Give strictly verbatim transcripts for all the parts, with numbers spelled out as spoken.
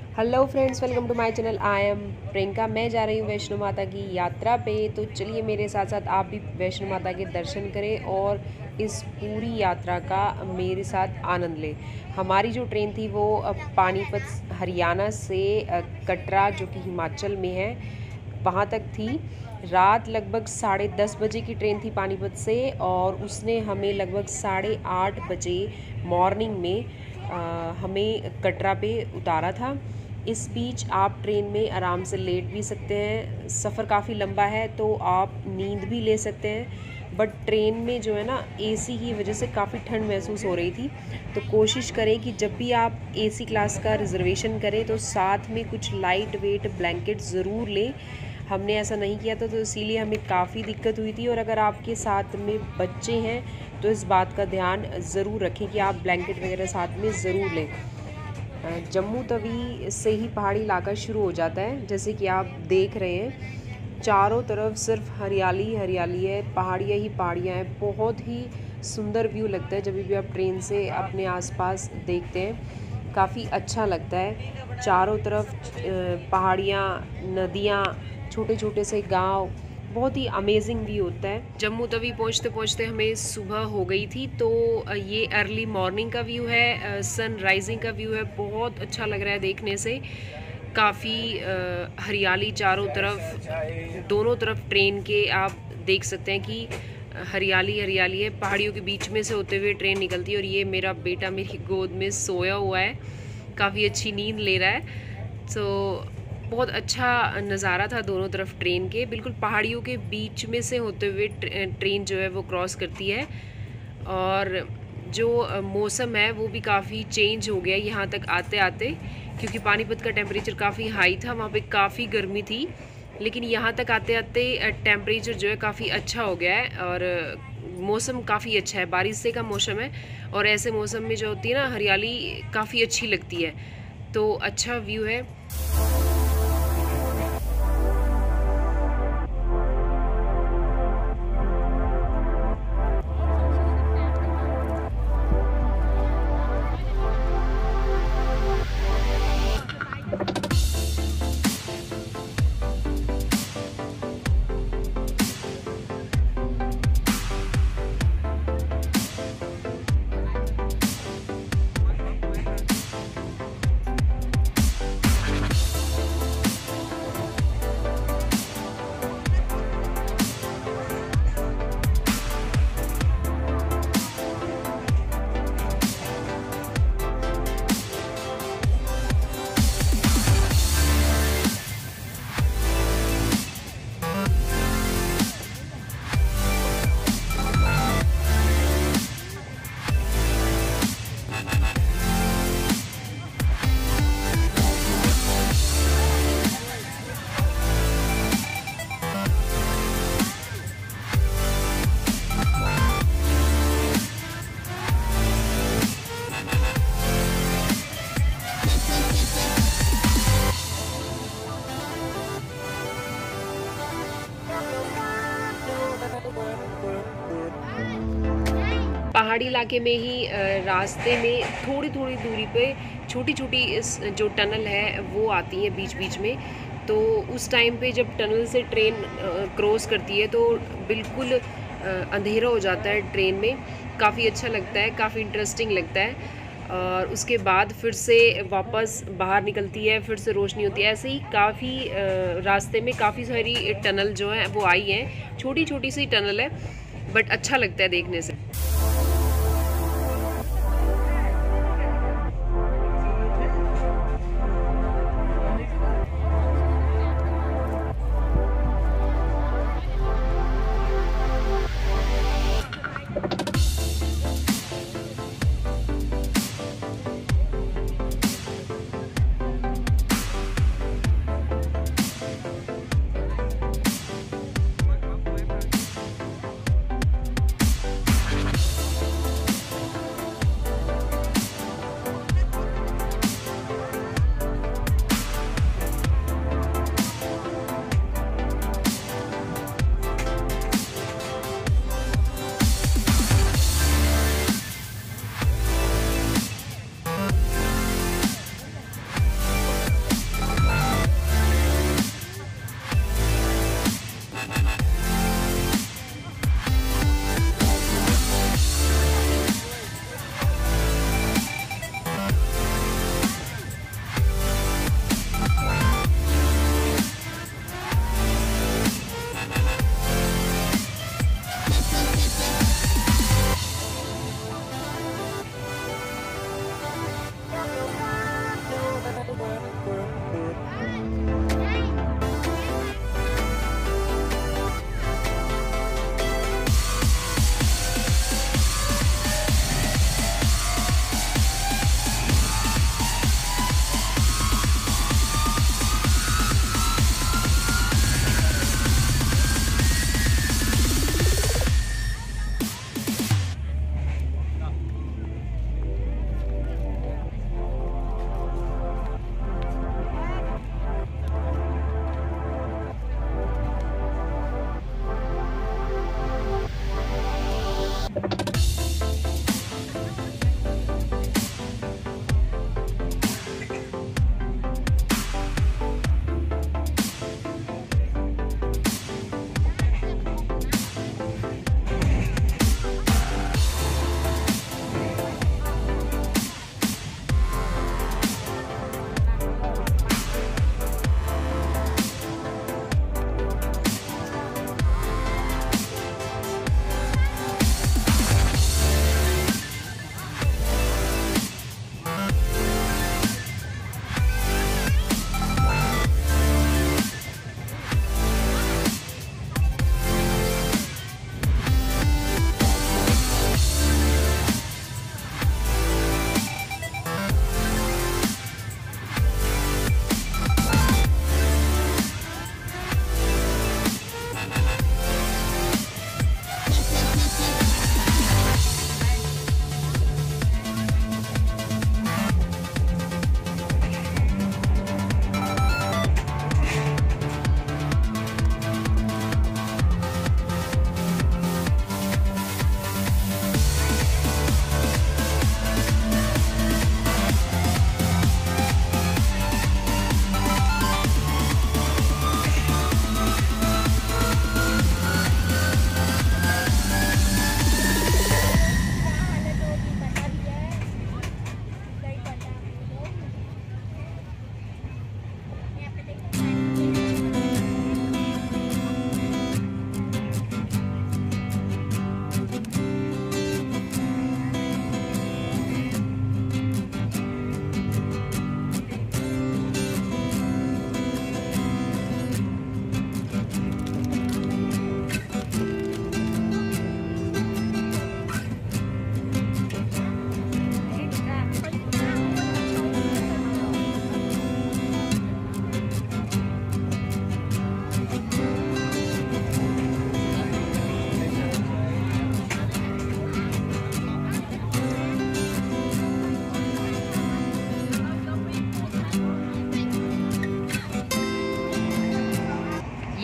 Hello friends, welcome to my channel. I am Priyanka. मैं जा रही हूँ वैष्णो माता की यात्रा पे, तो चलिए मेरे साथ साथ आप भी वैष्णो माता के दर्शन करें और इस पूरी यात्रा का मेरे साथ आनंद लें। हमारी जो ट्रेन थी वो अ, पानीपत हरियाणा से अ, कटरा जो कि हिमाचल में है वहाँ तक थी। रात लगभग साढ़े दस बजे की ट्रेन थी पानीपत से, और उसने हमें लगभग साढ़े आठ बजे मॉर्निंग में अ, हमें कटरा पे उतारा था। इस बीच आप ट्रेन में आराम से लेट भी सकते हैं। सफ़र काफ़ी लंबा है तो आप नींद भी ले सकते हैं, बट ट्रेन में जो है ना एसी की वजह से काफ़ी ठंड महसूस हो रही थी। तो कोशिश करें कि जब भी आप एसी क्लास का रिज़र्वेशन करें तो साथ में कुछ लाइट वेट ब्लैंकेट ज़रूर लें। हमने ऐसा नहीं किया था, तो इसीलिए हमें काफ़ी दिक्कत हुई थी। और अगर आपके साथ में बच्चे हैं तो इस बात का ध्यान ज़रूर रखें कि आप ब्लैंकेट वगैरह साथ में ज़रूर लें। जम्मू तवी से ही पहाड़ी इलाका शुरू हो जाता है, जैसे कि आप देख रहे हैं चारों तरफ सिर्फ हरियाली हरियाली है, पहाड़ियाँ ही पहाड़ियाँ हैं। बहुत ही सुंदर व्यू लगता है जब भी आप ट्रेन से अपने आसपास देखते हैं, काफ़ी अच्छा लगता है। चारों तरफ पहाड़ियाँ, नदियाँ, छोटे छोटे से गांव, बहुत ही अमेजिंग व्यू होता है। जम्मू तवी पहुंचते पहुंचते हमें सुबह हो गई थी, तो ये अर्ली मॉर्निंग का व्यू है, सन राइजिंग का व्यू है। बहुत अच्छा लग रहा है देखने से। काफ़ी हरियाली चारों तरफ, दोनों तरफ ट्रेन के आप देख सकते हैं कि हरियाली हरियाली है। पहाड़ियों के बीच में से होते हुए ट्रेन निकलती है, और ये मेरा बेटा मेरी गोद में सोया हुआ है, काफ़ी अच्छी नींद ले रहा है। तो बहुत अच्छा नज़ारा था दोनों तरफ ट्रेन के। बिल्कुल पहाड़ियों के बीच में से होते हुए ट्रेन जो है वो क्रॉस करती है। और जो मौसम है वो भी काफ़ी चेंज हो गया यहाँ तक आते आते, क्योंकि पानीपत का टेम्परेचर काफ़ी हाई था, वहाँ पे काफ़ी गर्मी थी। लेकिन यहाँ तक आते आते टेम्परेचर जो है काफ़ी अच्छा हो गया है, और मौसम काफ़ी अच्छा है, बारिश से का मौसम है। और ऐसे मौसम में जो होती है ना हरियाली, काफ़ी अच्छी लगती है। तो अच्छा व्यू है। पहाड़ी इलाके में ही रास्ते में थोड़ी थोड़ी दूरी पे छोटी छोटी इस जो टनल है वो आती है बीच बीच में। तो उस टाइम पे जब टनल से ट्रेन क्रॉस करती है तो बिल्कुल अंधेरा हो जाता है ट्रेन में। काफ़ी अच्छा लगता है, काफ़ी इंटरेस्टिंग लगता है। और उसके बाद फिर से वापस बाहर निकलती है, फिर से रोशनी होती है। ऐसे ही काफ़ी रास्ते में काफ़ी सारी टनल जो हैं वो आई हैं, छोटी छोटी सी टनल है, बट अच्छा लगता है देखने से।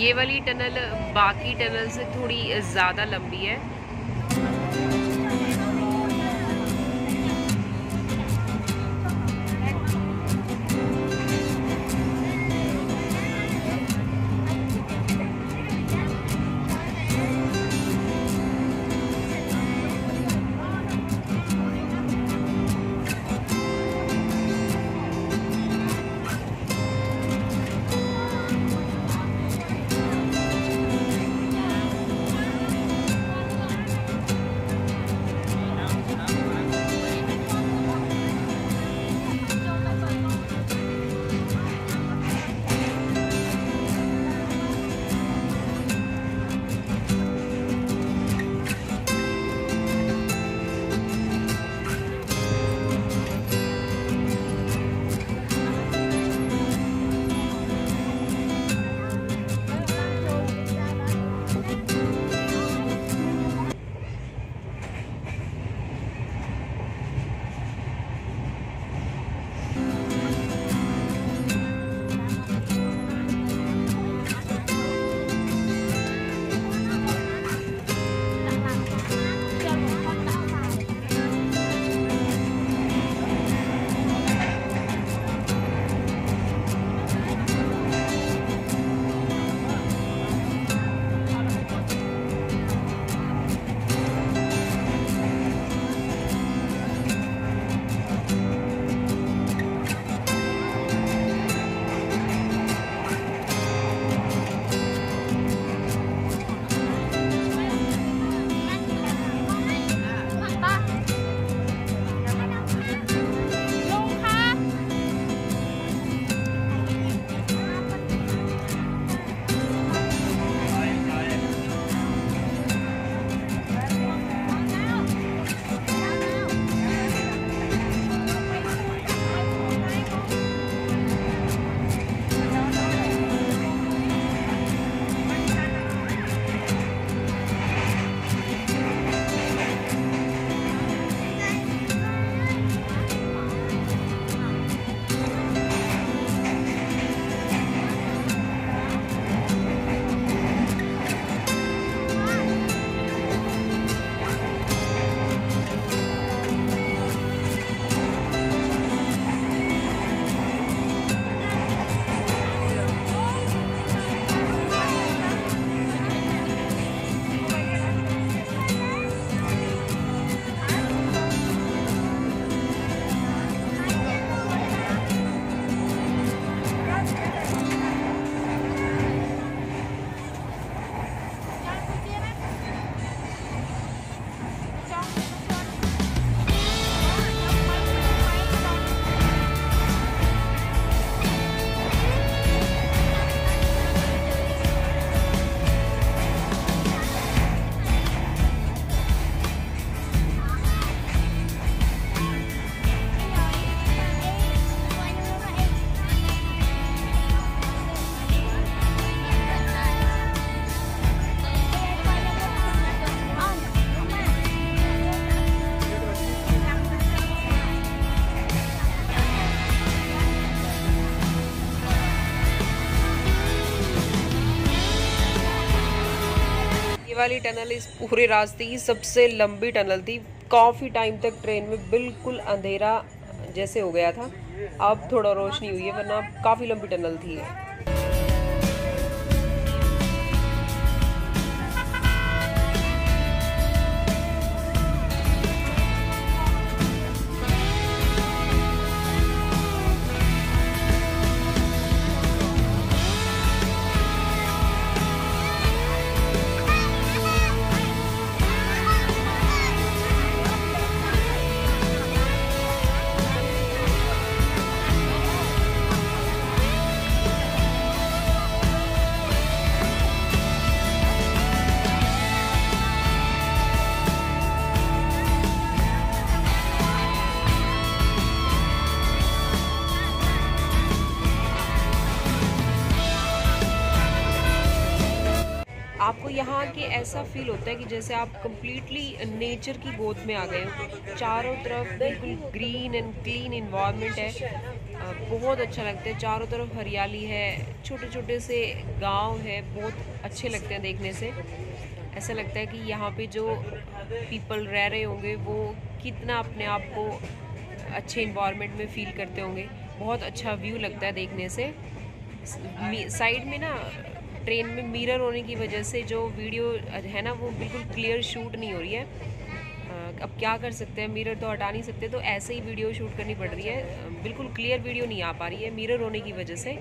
ये वाली टनल बाकी टनल से थोड़ी ज़्यादा लंबी है। वाली टनल इस पूरे रास्ते की सबसे लंबी टनल थी। काफ़ी टाइम तक ट्रेन में बिल्कुल अंधेरा जैसे हो गया था, अब थोड़ा रोशनी हुई है, वरना काफ़ी लंबी टनल थी। आपको यहाँ के ऐसा फील होता है कि जैसे आप कम्प्लीटली नेचर की गोद में आ गए हो। चारों तरफ बिल्कुल ग्रीन एंड क्लीन इन्वायरमेंट है। बहुत अच्छा लगता है। चारों तरफ हरियाली है, छोटे छोटे से गांव है, बहुत अच्छे लगते हैं देखने से। ऐसा लगता है कि यहाँ पे जो पीपल रह रहे होंगे वो कितना अपने आप को अच्छे इन्वायरमेंट में फ़ील करते होंगे। बहुत अच्छा व्यू लगता है देखने से। साइड में ना ट्रेन में मिरर होने की वजह से जो वीडियो है ना वो बिल्कुल क्लियर शूट नहीं हो रही है। अब क्या कर सकते हैं, मिरर तो हटा नहीं सकते, तो ऐसे ही वीडियो शूट करनी पड़ रही है। बिल्कुल क्लियर वीडियो नहीं आ पा रही है मिरर होने की वजह से।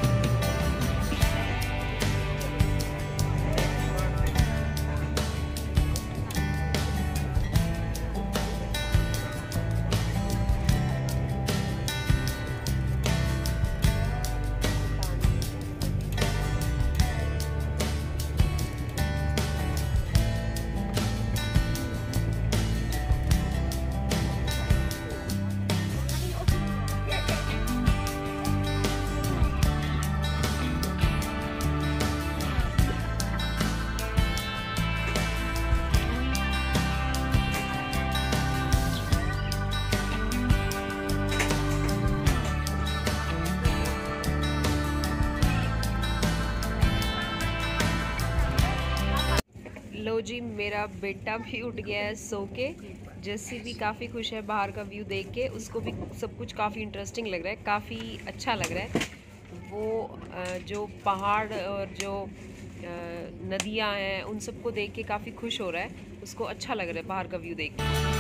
लो जी, मेरा बेटा भी उठ गया है सो के। जैसी भी काफ़ी खुश है बाहर का व्यू देख के, उसको भी सब कुछ काफ़ी इंटरेस्टिंग लग रहा है, काफ़ी अच्छा लग रहा है। वो जो पहाड़ और जो नदियाँ हैं उन सबको देख के काफ़ी खुश हो रहा है, उसको अच्छा लग रहा है बाहर का व्यू देख के।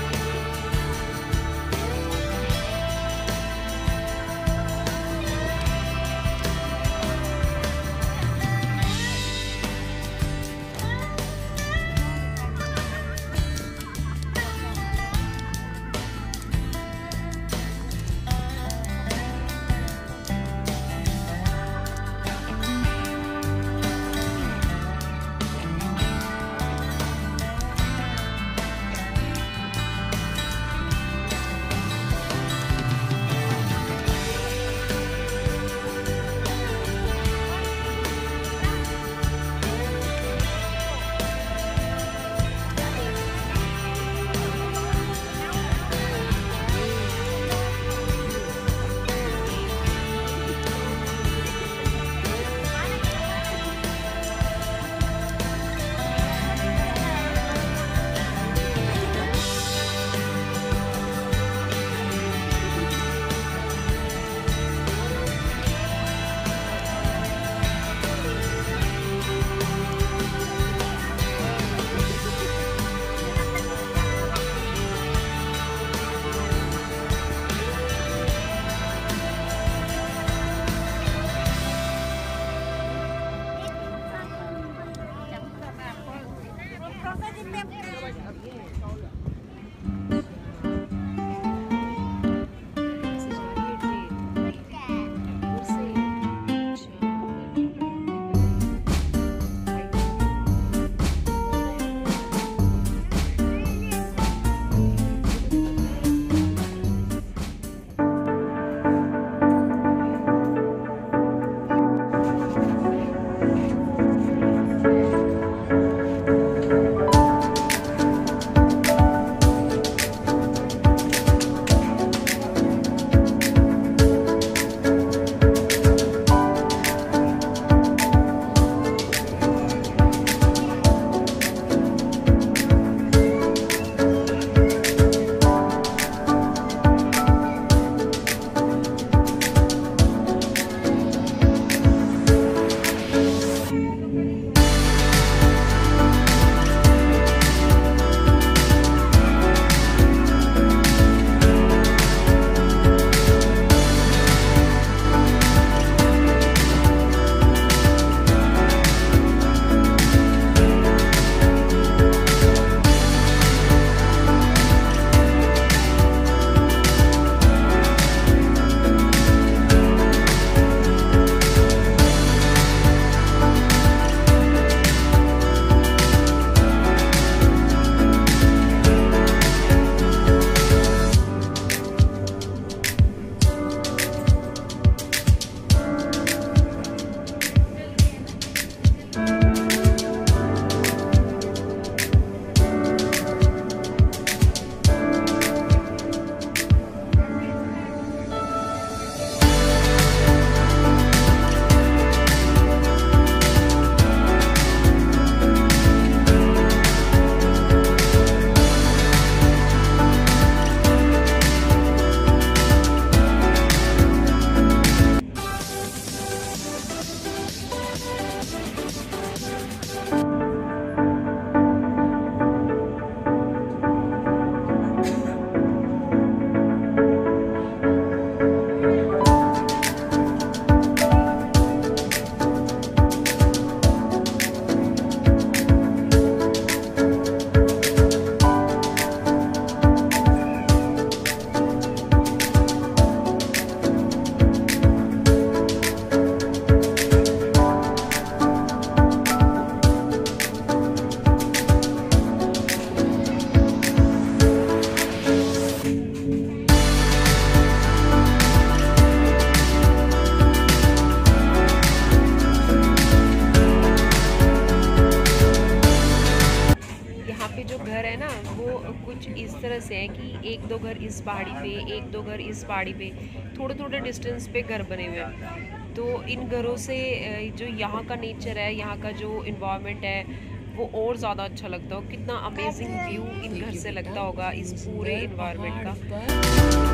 घर इस पहाड़ी पे, एक दो घर इस पहाड़ी पे, थोड़े थोड़े डिस्टेंस पे घर बने हुए हैं। तो इन घरों से जो यहाँ का नेचर है, यहाँ का जो इन्वायरमेंट है वो और ज़्यादा अच्छा लगता हो। कितना अमेजिंग व्यू इन घर से लगता होगा इस पूरे इन्वायरमेंट का।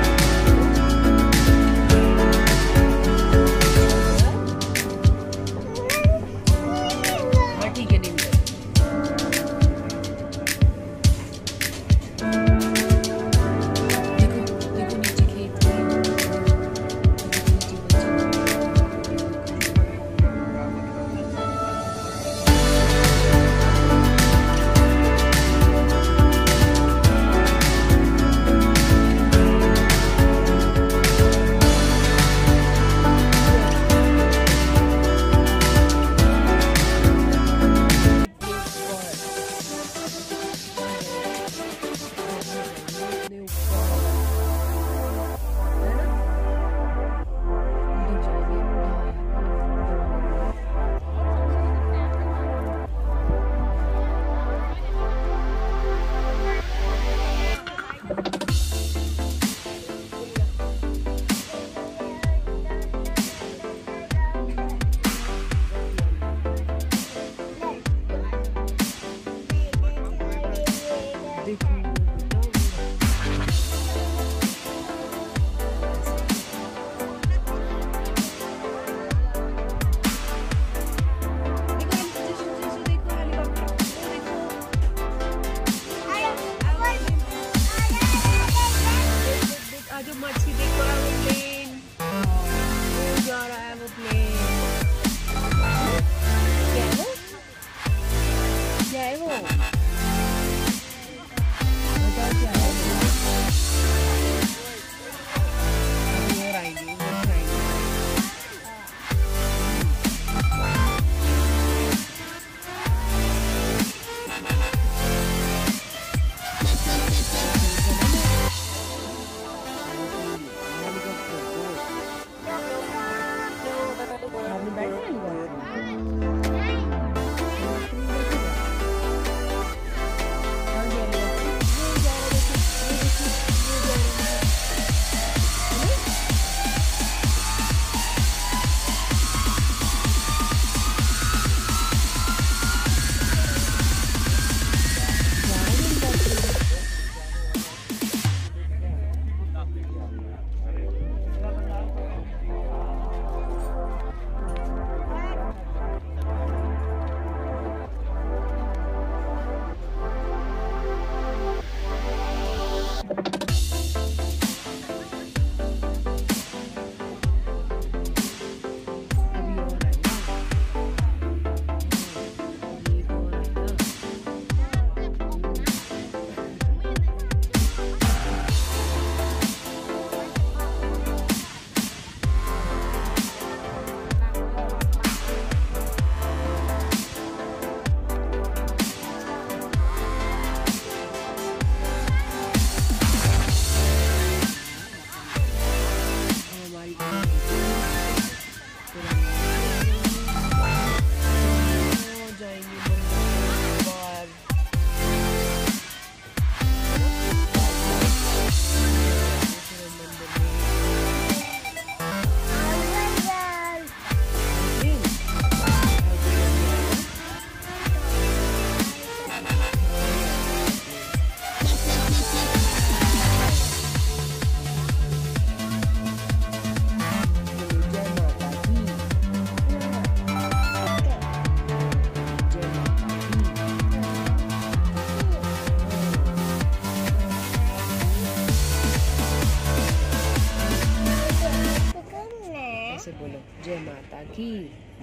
ऐसे बोलो, जय माता की।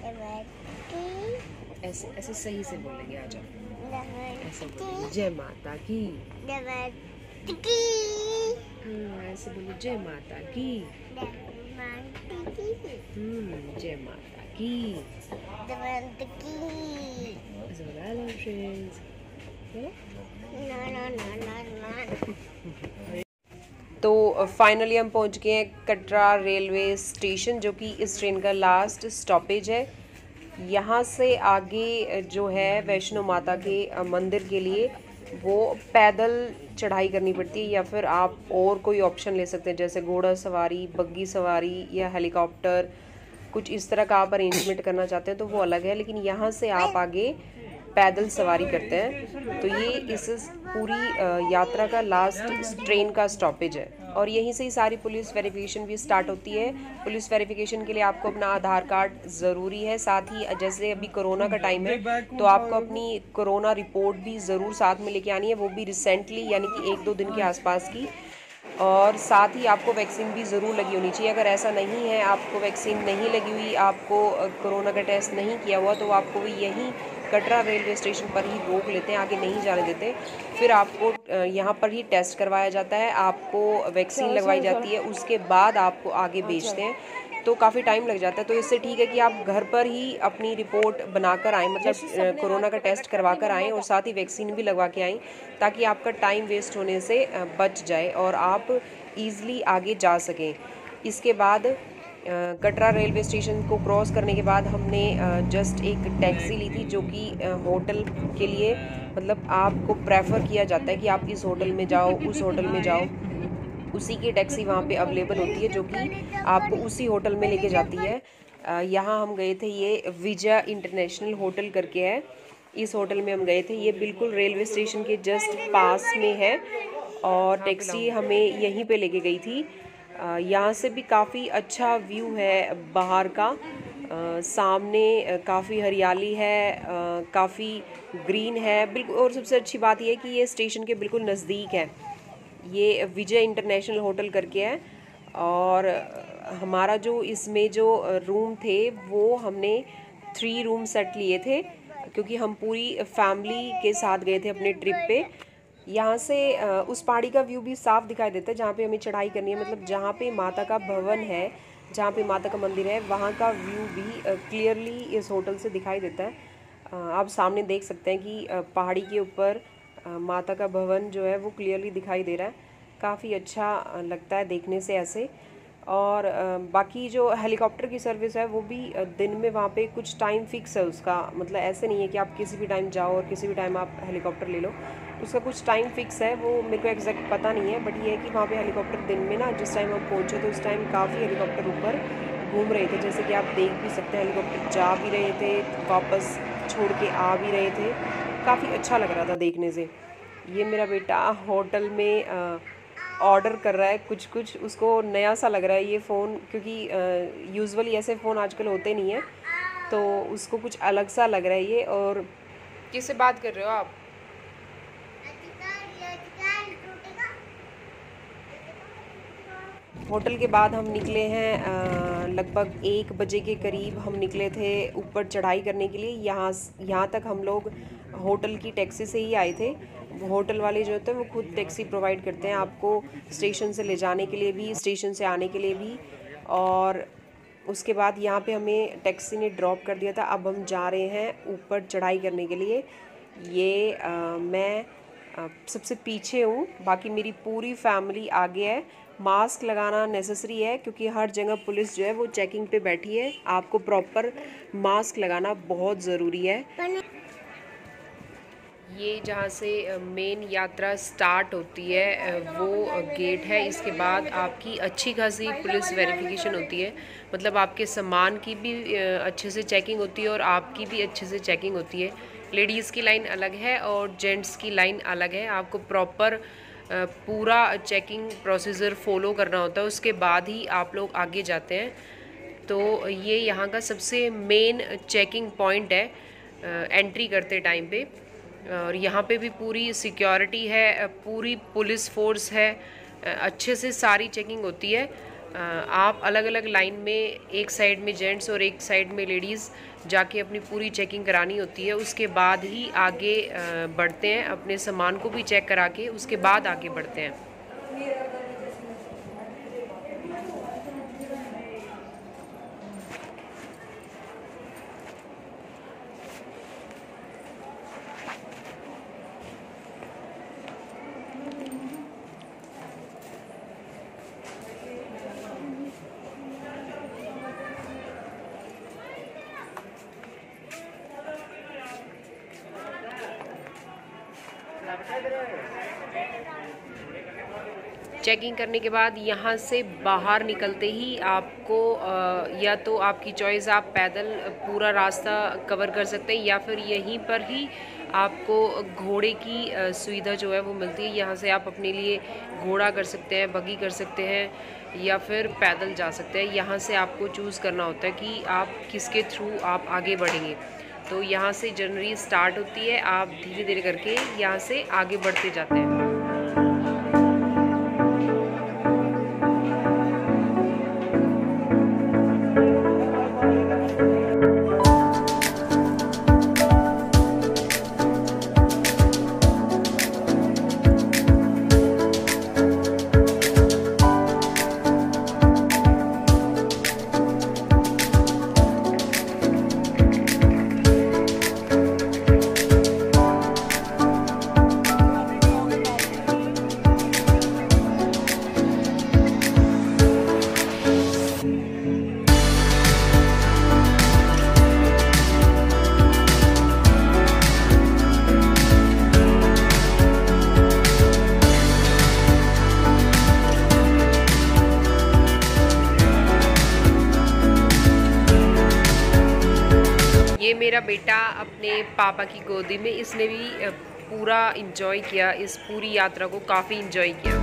ऐसे ऐसे सही से बोलेंगे, आ जाओ। ऐसे बोलो, जय माता की। हाँ, ऐसे बोलो, जय माता की। हम्म, जय माता की। Hello friends. तो फाइनली हम पहुंच गए हैं कटरा रेलवे स्टेशन, जो कि इस ट्रेन का लास्ट स्टॉपेज है। यहाँ से आगे जो है वैष्णो माता के मंदिर के लिए वो पैदल चढ़ाई करनी पड़ती है, या फिर आप और कोई ऑप्शन ले सकते हैं जैसे घोड़ा सवारी, बग्गी सवारी या हेलीकॉप्टर, कुछ इस तरह का आप अरेंजमेंट करना चाहते हैं तो वो अलग है। लेकिन यहाँ से आप आगे पैदल सवारी करते हैं। तो ये इस पूरी यात्रा का लास्ट ट्रेन का स्टॉपेज है और यहीं से ही सारी पुलिस वेरिफिकेशन भी स्टार्ट होती है। पुलिस वेरिफिकेशन के लिए आपको अपना आधार कार्ड ज़रूरी है, साथ ही जैसे अभी कोरोना का टाइम है तो आपको अपनी कोरोना रिपोर्ट भी ज़रूर साथ में लेके आनी है, वो भी रिसेंटली यानी कि एक दो दिन के आसपास की। और साथ ही आपको वैक्सीन भी ज़रूर लगी होनी चाहिए। अगर ऐसा नहीं है, आपको वैक्सीन नहीं लगी हुई, आपको कोरोना का टेस्ट नहीं किया हुआ, तो आपको भी यहीं कटरा रेलवे स्टेशन पर ही रोक लेते हैं, आगे नहीं जाने देते। फिर आपको यहाँ पर ही टेस्ट करवाया जाता है, आपको वैक्सीन लगवाई जाती है, उसके बाद आपको आगे भेजते हैं। तो काफ़ी टाइम लग जाता है। तो इससे ठीक है कि आप घर पर ही अपनी रिपोर्ट बनाकर आएँ, मतलब कोरोना का टेस्ट करवा कर आएँ और साथ ही वैक्सीन भी लगवा के आएँ, ताकि आपका टाइम वेस्ट होने से बच जाए और आप ईज़िली आगे जा सकें। इसके बाद कटरा रेलवे स्टेशन को क्रॉस करने के बाद हमने जस्ट एक टैक्सी ली थी, जो कि होटल के लिए मतलब आपको प्रेफर किया जाता है कि आप इस होटल में जाओ, उस होटल में जाओ, उसी की टैक्सी वहाँ पे अवेलेबल होती है जो कि आपको उसी होटल में लेके जाती है। यहाँ हम गए थे, ये विजय इंटरनेशनल होटल करके है, इस होटल में हम गए थे। ये बिल्कुल रेलवे स्टेशन के जस्ट पास में है और टैक्सी हमें यहीं पे लेके गई थी। यहाँ से भी काफ़ी अच्छा व्यू है बाहर का, आ, सामने काफ़ी हरियाली है, काफ़ी ग्रीन है बिल्कुल। और सबसे अच्छी बात यह है कि ये स्टेशन के बिल्कुल नज़दीक है। ये विजय इंटरनेशनल होटल करके है और हमारा जो इसमें जो रूम थे वो हमने थ्री रूम सेट लिए थे, क्योंकि हम पूरी फैमिली के साथ गए थे अपने ट्रिप पे। यहाँ से उस पहाड़ी का व्यू भी साफ दिखाई देता है जहाँ पे हमें चढ़ाई करनी है, मतलब जहाँ पे माता का भवन है, जहाँ पे माता का मंदिर है, वहाँ का व्यू भी क्लियरली इस होटल से दिखाई देता है। आप सामने देख सकते हैं कि पहाड़ी के ऊपर माता का भवन जो है वो क्लियरली दिखाई दे रहा है। काफ़ी अच्छा लगता है देखने से ऐसे। और बाकी जो हेलीकॉप्टर की सर्विस है वो भी दिन में वहाँ पे कुछ टाइम फिक्स है उसका, मतलब ऐसे नहीं है कि आप किसी भी टाइम जाओ और किसी भी टाइम आप हेलीकॉप्टर ले लो, उसका कुछ टाइम फिक्स है। वो मेरे को एग्जैक्ट पता नहीं है, बट ये है कि वहाँ पे हेलीकॉप्टर दिन में ना जिस टाइम हम पहुँचे तो उस टाइम काफ़ी हेलीकॉप्टर ऊपर घूम रहे थे, जैसे कि आप देख भी सकते हैं। हेलीकॉप्टर जा भी रहे थे, वापस छोड़ के आ भी रहे थे, काफ़ी अच्छा लग रहा था देखने से। ये मेरा बेटा होटल में ऑर्डर कर रहा है कुछ कुछ, उसको नया सा लग रहा है ये फ़ोन, क्योंकि यूजुअली ऐसे फ़ोन आजकल होते नहीं हैं, तो उसको कुछ अलग सा लग रहा है ये। और किससे बात कर रहे हो आप? होटल के बाद हम निकले हैं लगभग एक बजे के करीब हम निकले थे ऊपर चढ़ाई करने के लिए। यहाँ यहाँ तक हम लोग होटल की टैक्सी से ही आए थे। होटल वाले जो होते हैं वो खुद टैक्सी प्रोवाइड करते हैं आपको, स्टेशन से ले जाने के लिए भी, स्टेशन से आने के लिए भी। और उसके बाद यहाँ पे हमें टैक्सी ने ड्रॉप कर दिया था। अब हम जा रहे हैं ऊपर चढ़ाई करने के लिए। ये आ, मैं आ, सबसे पीछे हूँ, बाकी मेरी पूरी फैमिली आगे है। मास्क लगाना नेसेसरी है क्योंकि हर जगह पुलिस जो है वो चेकिंग पे बैठी है, आपको प्रॉपर मास्क लगाना बहुत ज़रूरी है। ये जहाँ से मेन यात्रा स्टार्ट होती है वो गेट है। इसके बाद आपकी अच्छी खासी पुलिस वेरिफिकेशन होती है, मतलब आपके सामान की भी अच्छे से चेकिंग होती है और आपकी भी अच्छे से चेकिंग होती है। लेडीज़ की लाइन अलग है और जेंट्स की लाइन अलग है, आपको प्रॉपर पूरा चेकिंग प्रोसीजर फॉलो करना होता है, उसके बाद ही आप लोग आगे जाते हैं। तो ये यहाँ का सबसे मेन चेकिंग पॉइंट है एंट्री करते टाइम पे। और यहाँ पे भी पूरी सिक्योरिटी है, पूरी पुलिस फोर्स है, अच्छे से सारी चेकिंग होती है। आप अलग अलग लाइन में, एक साइड में जेंट्स और एक साइड में लेडीज़ जाके अपनी पूरी चेकिंग करानी होती है। उसके बाद ही आगे बढ़ते हैं, अपने सामान को भी चेक करा के उसके बाद आगे बढ़ते हैं। चेकिंग करने के बाद यहाँ से बाहर निकलते ही आपको या तो आपकी चॉइस, आप पैदल पूरा रास्ता कवर कर सकते हैं या फिर यहीं पर ही आपको घोड़े की सुविधा जो है वो मिलती है। यहाँ से आप अपने लिए घोड़ा कर सकते हैं, बगी कर सकते हैं या फिर पैदल जा सकते हैं। यहाँ से आपको चूज़ करना होता है कि आप किसके थ्रू आप आगे बढ़ेंगे। तो यहाँ से जर्नी स्टार्ट होती है, आप धीरे धीरे करके यहाँ से आगे बढ़ते जाते हैं। ये मेरा बेटा अपने पापा की गोदी में, इसने भी पूरा इंजॉय किया, इस पूरी यात्रा को काफ़ी इंजॉय किया।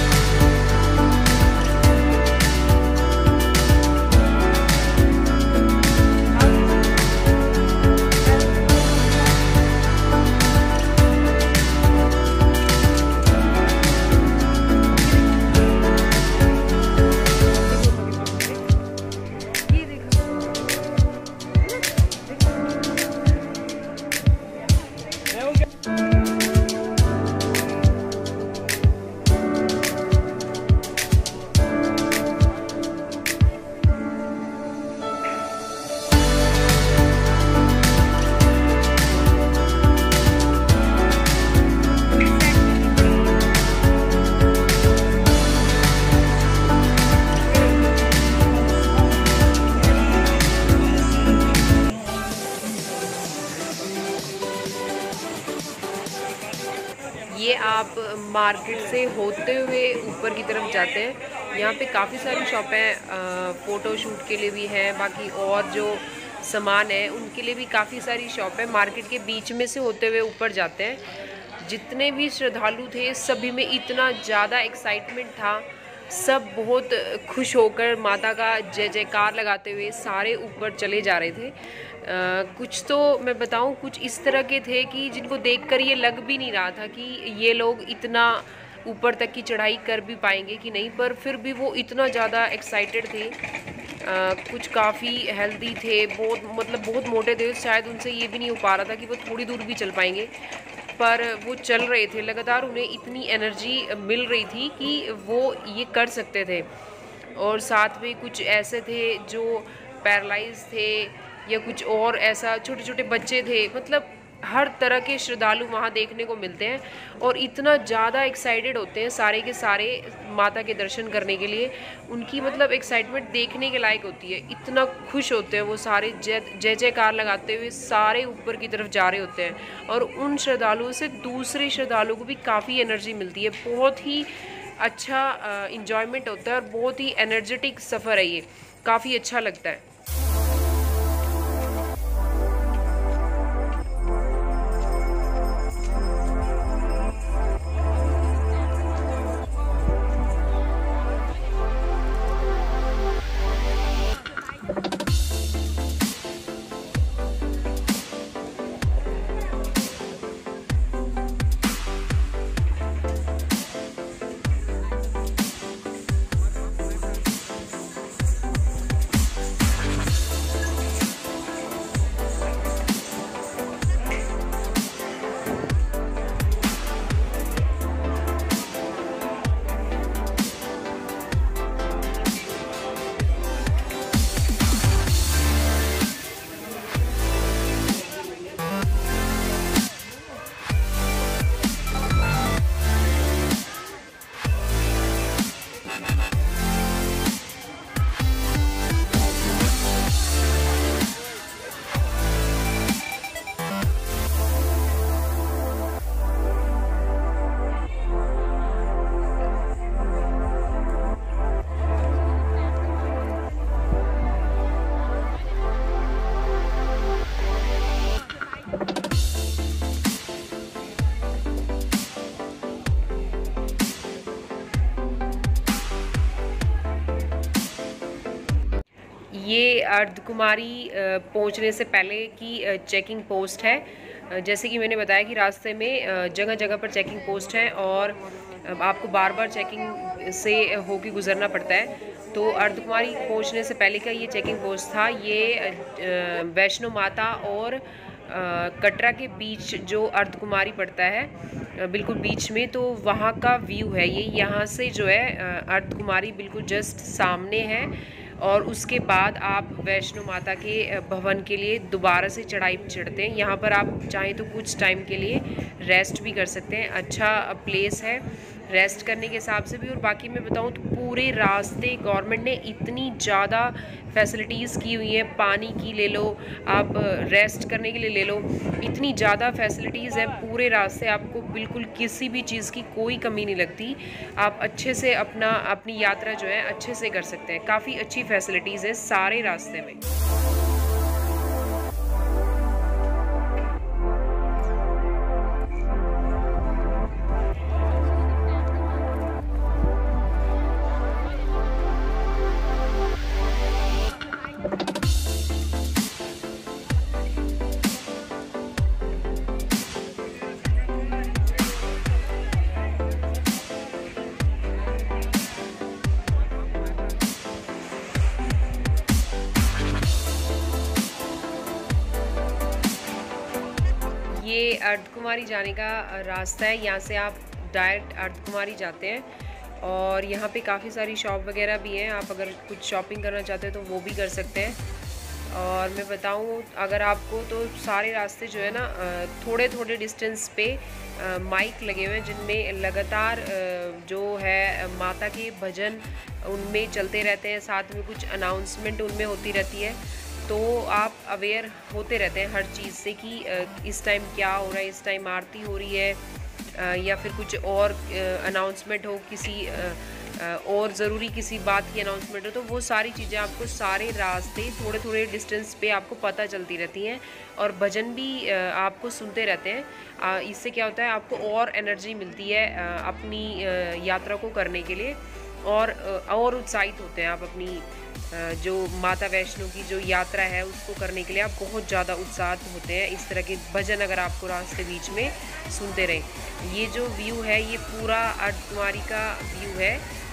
ये आप मार्केट से होते हुए ऊपर की तरफ जाते हैं। यहाँ पे काफ़ी सारी शॉपें फ़ोटो शूट के लिए भी हैं, बाकी और जो सामान है उनके लिए भी काफ़ी सारी शॉप है। मार्केट के बीच में से होते हुए ऊपर जाते हैं। जितने भी श्रद्धालु थे सभी में इतना ज़्यादा एक्साइटमेंट था, सब बहुत खुश होकर माता का जय जयकार लगाते हुए सारे ऊपर चले जा रहे थे। आ, कुछ तो मैं बताऊं, कुछ इस तरह के थे कि जिनको देखकर ये लग भी नहीं रहा था कि ये लोग इतना ऊपर तक की चढ़ाई कर भी पाएंगे कि नहीं, पर फिर भी वो इतना ज़्यादा एक्साइटेड थे। आ, कुछ काफ़ी हेल्दी थे, बहुत मतलब बहुत मोटे थे, शायद उनसे ये भी नहीं हो पा रहा था कि वो थोड़ी दूर भी चल पाएंगे, पर वो चल रहे थे लगातार। उन्हें इतनी एनर्जी मिल रही थी कि वो ये कर सकते थे। और साथ में कुछ ऐसे थे जो पैरालाइज थे या कुछ और ऐसा, छोटे छोटे बच्चे थे, मतलब हर तरह के श्रद्धालु वहाँ देखने को मिलते हैं। और इतना ज़्यादा एक्साइटेड होते हैं सारे के सारे माता के दर्शन करने के लिए, उनकी मतलब एक्साइटमेंट देखने के लायक होती है। इतना खुश होते हैं वो सारे, जय जय जयकार लगाते हुए सारे ऊपर की तरफ जा रहे होते हैं। और उन श्रद्धालुओं से दूसरे श्रद्धालुओं को भी काफ़ी एनर्जी मिलती है। बहुत ही अच्छा इंजॉयमेंट होता है और बहुत ही एनर्जेटिक सफ़र है ये, काफ़ी अच्छा लगता है। अर्धकुमारी पहुंचने से पहले की चेकिंग पोस्ट है। जैसे कि मैंने बताया कि रास्ते में जगह जगह पर चेकिंग पोस्ट है और आपको बार बार चेकिंग से होके गुजरना पड़ता है। तो अर्धकुमारी पहुंचने से पहले का ये चेकिंग पोस्ट था। ये वैष्णो माता और कटरा के बीच जो अर्धकुमारी पड़ता है बिल्कुल बीच में, तो वहाँ का व्यू है ये। यहाँ से जो है अर्धकुमारी बिल्कुल जस्ट सामने है और उसके बाद आप वैष्णो माता के भवन के लिए दोबारा से चढ़ाई चढ़ते हैं। यहाँ पर आप चाहें तो कुछ टाइम के लिए रेस्ट भी कर सकते हैं। अच्छा प्लेस है रेस्ट करने के हिसाब से भी। और बाकी मैं बताऊँ तो पूरे रास्ते गवर्नमेंट ने इतनी ज़्यादा फैसिलिटीज़ की हुई हैं। पानी की ले लो, आप रेस्ट करने के लिए ले लो, इतनी ज़्यादा फैसिलिटीज़ है पूरे रास्ते। आपको बिल्कुल किसी भी चीज़ की कोई कमी नहीं लगती। आप अच्छे से अपना अपनी यात्रा जो है अच्छे से कर सकते हैं। काफ़ी अच्छी फैसिलिटीज़ है सारे रास्ते में। ये अर्धकुमारी जाने का रास्ता है। यहाँ से आप डायरेक्ट अर्धकुमारी जाते हैं और यहाँ पे काफ़ी सारी शॉप वगैरह भी हैं। आप अगर कुछ शॉपिंग करना चाहते हैं तो वो भी कर सकते हैं। और मैं बताऊँ अगर आपको तो सारे रास्ते जो है ना थोड़े थोड़े डिस्टेंस पे माइक लगे हुए हैं जिनमें लगातार जो है माता के भजन उनमें चलते रहते हैं। साथ में कुछ अनाउंसमेंट उनमें होती रहती है, तो आप अवेयर होते रहते हैं हर चीज़ से कि इस टाइम क्या हो रहा है, इस टाइम आरती हो रही है या फिर कुछ और अनाउंसमेंट हो, किसी और ज़रूरी किसी बात की अनाउंसमेंट हो, तो वो सारी चीज़ें आपको सारे रास्ते थोड़े थोड़े डिस्टेंस पे आपको पता चलती रहती हैं। और भजन भी आपको सुनते रहते हैं। इससे क्या होता है, आपको और एनर्जी मिलती है अपनी यात्रा को करने के लिए और और उत्साहित होते हैं आप अपनी जो माता वैष्णो की जो यात्रा है उसको करने के लिए आप बहुत ज़्यादा उत्साहित होते हैं। इस तरह के भजन अगर आपको रास्ते बीच में सुनते रहें। ये जो व्यू है ये पूरा अर्धकुमारी का व्यू है।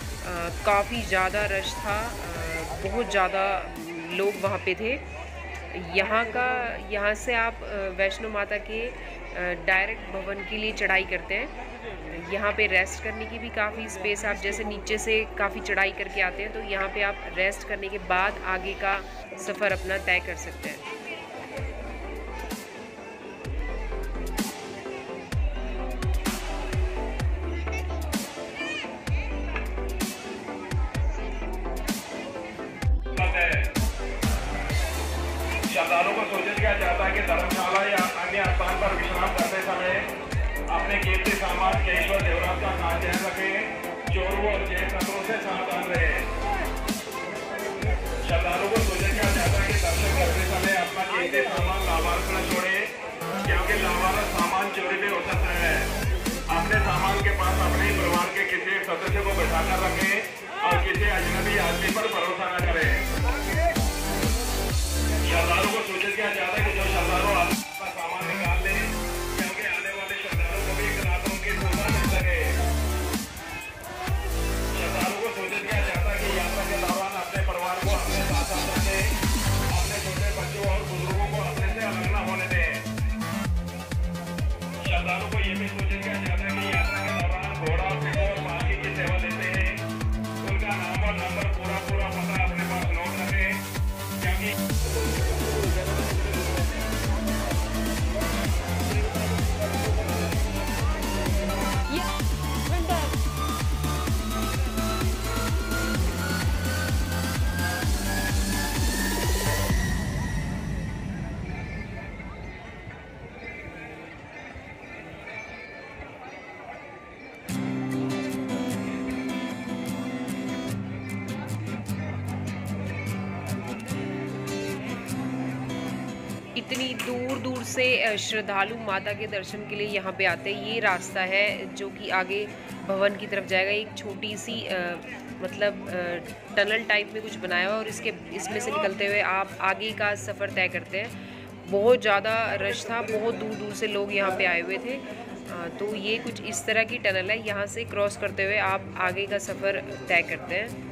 काफ़ी ज़्यादा रश था, बहुत ज़्यादा लोग वहाँ पे थे। यहाँ का यहाँ से आप वैष्णो माता के डायरेक्ट भवन के लिए चढ़ाई करते हैं। यहाँ पे रेस्ट करने की भी काफ़ी स्पेस, आप जैसे नीचे से काफ़ी चढ़ाई करके आते हैं तो यहाँ पे आप रेस्ट करने के बाद आगे का सफ़र अपना तय कर सकते हैं। श्रद्धालुओं को सूचित किया जाता है कि धर्मशाला या अन्य स्थान पर विश्राम करते समय अपने कीमती सामान केशव देवराज का खास ध्यान रखें। चोरों और जैन तत्वों से सावधान रहे। श्रद्धालुओं को सूचित किया जाता है कि दर्शन करते समय अपना कीमती सामान लावारस न छोड़े, क्योंकि लावारस सामान चोरी भी हो सकता है। अपने सामान के पास अपने परिवार के किसी सदस्य को बैठाकर रखें और किसी अजनबी आदमी पर भरोसा न करें। श्रद्धालुओं को सूचित किया जाता है कि जो श्रद्धालु अपना सामान निकाल ले, क्योंकि आने वाले श्रद्धालुओं को भी एक रात उनकी सुविधा मिल सके। श्रद्धालुओं को सूचित किया जाता है कि यात्रा के दौरान अपने परिवार को अपने साथ साथ रखें। अपने छोटे बच्चों और बुजुर्गों को अपने से अलग न होने दें। श्रद्धालुओं को ये भी सूचित किया जाता है कि यात्रा के दौरान घोड़ा और पालकी की सेवा लेते हैं उनका नाम और नंबर पूरा पूरा पता अपने पास नोट रखें, क्योंकि इतनी दूर दूर से श्रद्धालु माता के दर्शन के लिए यहाँ पे आते हैं। ये रास्ता है जो कि आगे भवन की तरफ जाएगा। एक छोटी सी मतलब टनल टाइप में कुछ बनाया हुआ और इसके इसमें से निकलते हुए आप आगे का सफ़र तय करते हैं। बहुत ज़्यादा रश था, बहुत दूर दूर से लोग यहाँ पे आए हुए थे। तो ये कुछ इस तरह की टनल है, यहाँ से क्रॉस करते हुए आप आगे का सफ़र तय करते हैं।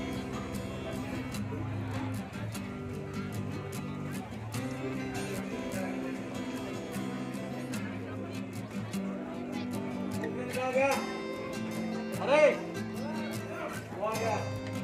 अरे वो आ गया।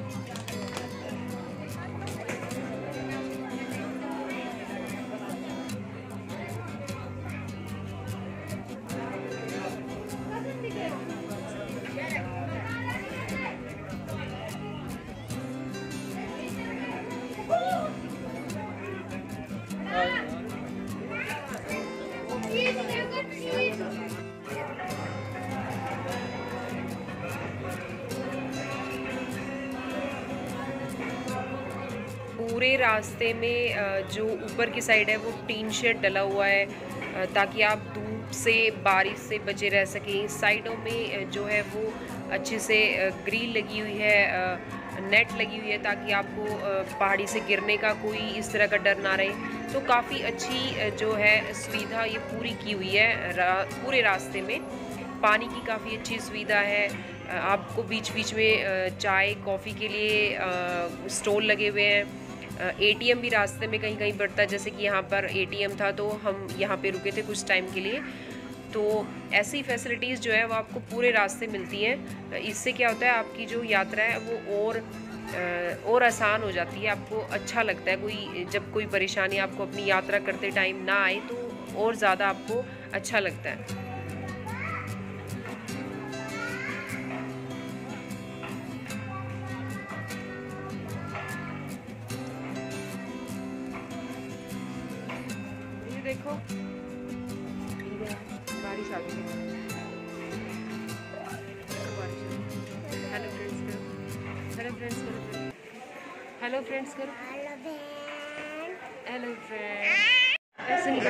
पूरे रास्ते में जो ऊपर की साइड है वो टीन शेड डला हुआ है ताकि आप धूप से बारिश से बचे रह सकें। साइडों में जो है वो अच्छे से ग्रिल लगी हुई है, नेट लगी हुई है ताकि आपको पहाड़ी से गिरने का कोई इस तरह का डर ना रहे। तो काफ़ी अच्छी जो है सुविधा ये पूरी की हुई है रा, पूरे रास्ते में। पानी की काफ़ी अच्छी सुविधा है, आपको बीच बीच में चाय कॉफ़ी के लिए स्टॉल लगे हुए हैं। एटीएम भी रास्ते में कहीं कहीं पड़ता है, जैसे कि यहाँ पर एटीएम था तो हम यहाँ पे रुके थे कुछ टाइम के लिए। तो ऐसी फैसिलिटीज़ जो है वो आपको पूरे रास्ते मिलती हैं। इससे क्या होता है, आपकी जो यात्रा है वो और और आसान हो जाती है, आपको अच्छा लगता है। कोई जब कोई परेशानी आपको अपनी यात्रा करते टाइम ना आए तो और ज़्यादा आपको अच्छा लगता है। देखो बारिश आ गई है। हेलो फ्रेंड्स करो, हेलो फ्रेंड्स करो, हेलो फ्रेंड्स करो, हेलो फ्रेंड्स। ऐसे नहीं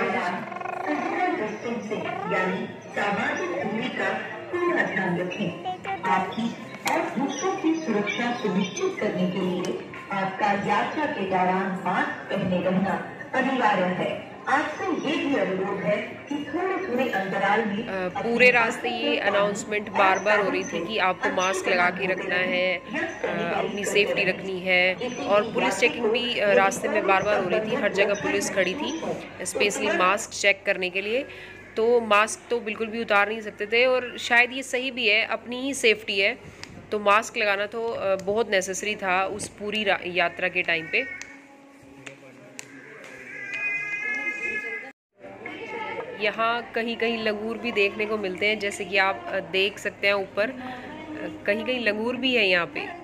यानी सामाजिक दूरी का पूरा ध्यान रखें। आपकी और दूसरों की सुरक्षा सुनिश्चित करने के लिए आपका यात्रा के दौरान मास्क पहने रहना अनिवार्य है। आपसे ये भी अनुरोध है कि थोड़े थोड़े अंतराल में पूरे रास्ते ये अनाउंसमेंट बार बार हो रही थी कि आपको मास्क लगा के रखना है, अपनी सेफ्टी रखनी है। और पुलिस चेकिंग भी रास्ते में बार बार हो रही थी, हर जगह पुलिस खड़ी थी स्पेशली मास्क चेक करने के लिए। तो मास्क तो बिल्कुल भी उतार नहीं सकते थे और शायद ये सही भी है, अपनी ही सेफ्टी है। तो मास्क लगाना तो बहुत नेसेसरी था उस पूरी यात्रा के टाइम पे। यहाँ कहीं कहीं लंगूर भी देखने को मिलते हैं, जैसे कि आप देख सकते हैं ऊपर कहीं कहीं लंगूर भी है यहाँ पे।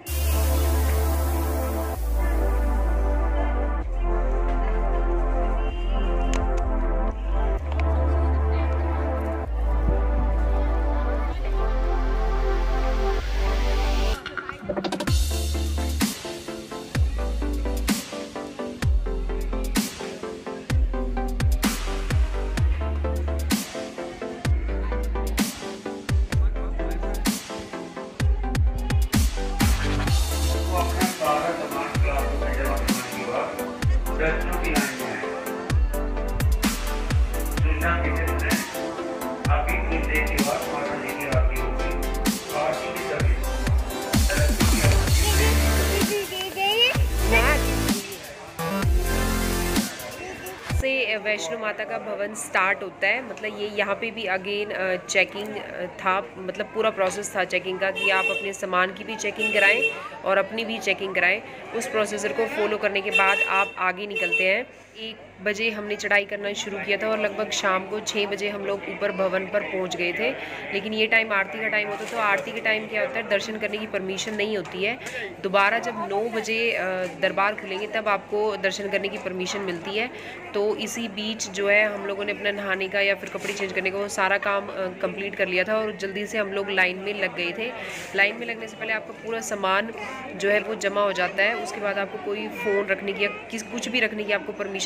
वैष्णो माता का भवन स्टार्ट होता है, मतलब ये यहाँ पे भी अगेन चेकिंग था, मतलब पूरा प्रोसेस था चेकिंग का कि आप अपने सामान की भी चेकिंग कराएं और अपनी भी चेकिंग कराएं। उस प्रोसीजर को फॉलो करने के बाद आप आगे निकलते हैं। एक बजे हमने चढ़ाई करना शुरू किया था और लगभग शाम को छः बजे हम लोग ऊपर भवन पर पहुंच गए थे। लेकिन ये टाइम आरती का टाइम होता है, तो आरती के टाइम क्या होता है, दर्शन करने की परमिशन नहीं होती है। दोबारा जब नौ बजे दरबार खुलेंगे तब आपको दर्शन करने की परमिशन मिलती है। तो इसी बीच जो है हम लोगों ने अपना नहाने का या फिर कपड़े चेंज करने का वो सारा काम कंप्लीट कर लिया था और जल्दी से हम लोग लाइन में लग गए थे। लाइन में लगने से पहले आपका पूरा सामान जो है वो जमा हो जाता है। उसके बाद आपको कोई फ़ोन रखने की या किस कुछ भी रखने की आपको परमिशन बिल्कुल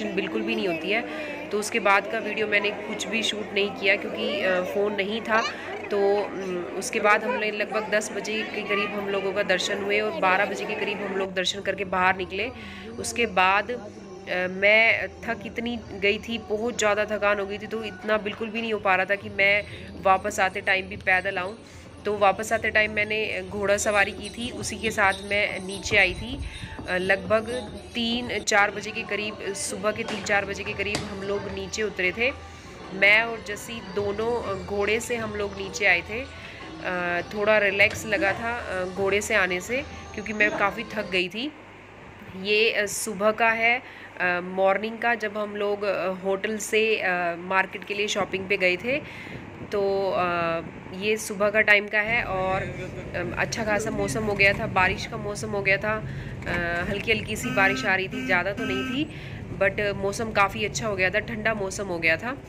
भी नहीं होती है। तो उसके बाद का वीडियो मैंने कुछ भी शूट नहीं किया क्योंकि फ़ोन नहीं था। तो उसके बाद हम लोग लगभग दस बजे के करीब हम लोगों का दर्शन हुए और बारह बजे के करीब हम लोग दर्शन करके बाहर निकले। उसके बाद मैं थक इतनी गई थी, बहुत ज़्यादा थकान हो गई थी, तो इतना बिल्कुल भी नहीं हो पा रहा था कि मैं वापस आते टाइम भी पैदल आऊँ। तो वापस आते टाइम मैंने घोड़ा सवारी की थी, उसी के साथ मैं नीचे आई थी। लगभग तीन चार बजे के करीब, सुबह के तीन चार बजे के करीब हम लोग नीचे उतरे थे। मैं और जसी दोनों घोड़े से हम लोग नीचे आए थे। थोड़ा रिलैक्स लगा था घोड़े से आने से क्योंकि मैं काफ़ी थक गई थी। ये सुबह का है, मॉर्निंग का, जब हम लोग होटल से मार्केट के लिए शॉपिंग पे गए थे। तो आ, ये सुबह का टाइम का है और अच्छा खासा मौसम हो गया था, बारिश का मौसम हो गया था। हल्की हल्की सी बारिश आ रही थी, ज़्यादा तो नहीं थी, बट मौसम काफ़ी अच्छा हो गया था, ठंडा मौसम हो गया था।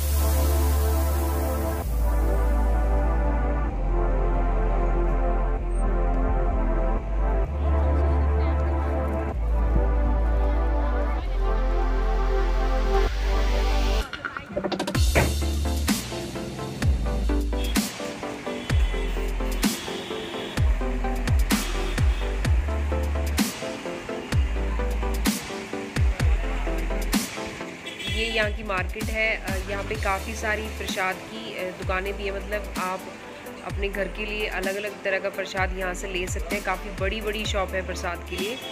ये यहाँ की मार्केट है। यहाँ पे काफ़ी सारी प्रसाद की दुकानें भी हैं, मतलब आप अपने घर के लिए अलग अलग तरह का प्रसाद यहाँ से ले सकते हैं। काफ़ी बड़ी बड़ी शॉप है प्रसाद के लिए।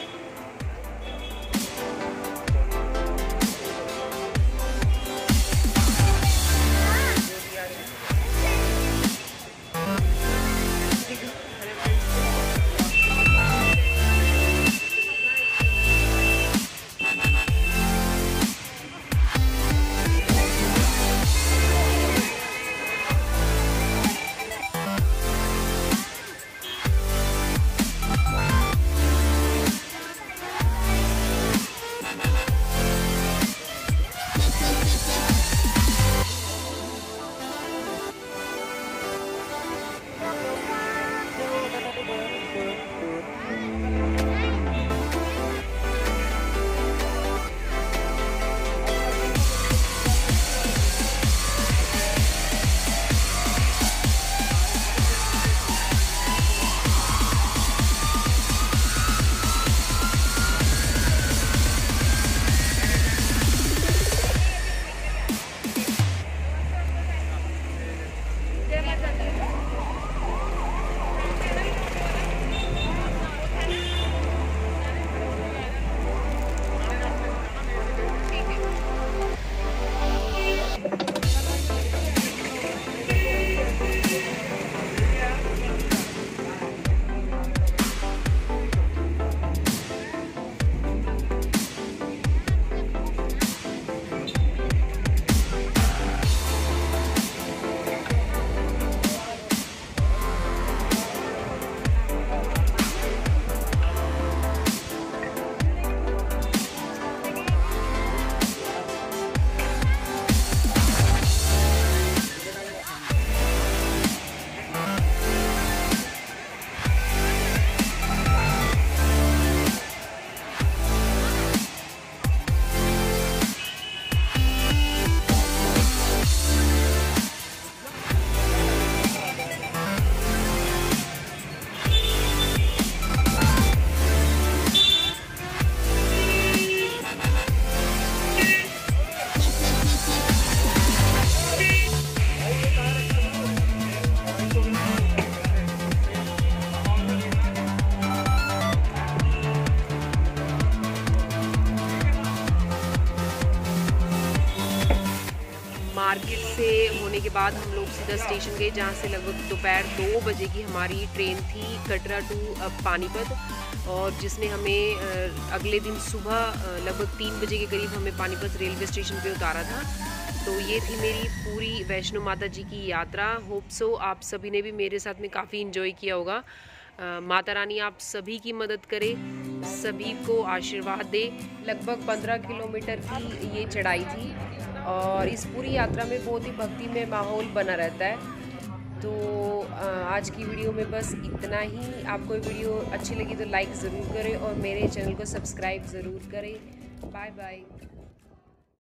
मार्केट से होने के बाद हम लोग सीधा स्टेशन गए, जहाँ से लगभग दोपहर दो बजे की हमारी ट्रेन थी कटरा टू पानीपत, और जिसने हमें अगले दिन सुबह लगभग तीन बजे के करीब हमें पानीपत रेलवे स्टेशन पे उतारा था। तो ये थी मेरी पूरी वैष्णो माता जी की यात्रा। होप सो आप सभी ने भी मेरे साथ में काफ़ी इन्जॉय किया होगा। आ, माता रानी आप सभी की मदद करे, सभी को आशीर्वाद दे। लगभग पंद्रह किलोमीटर की ये चढ़ाई थी और इस पूरी यात्रा में बहुत ही भक्तिमय माहौल बना रहता है। तो आज की वीडियो में बस इतना ही। आपको ये वीडियो अच्छी लगी तो लाइक ज़रूर करें और मेरे चैनल को सब्सक्राइब ज़रूर करें। Bye bye.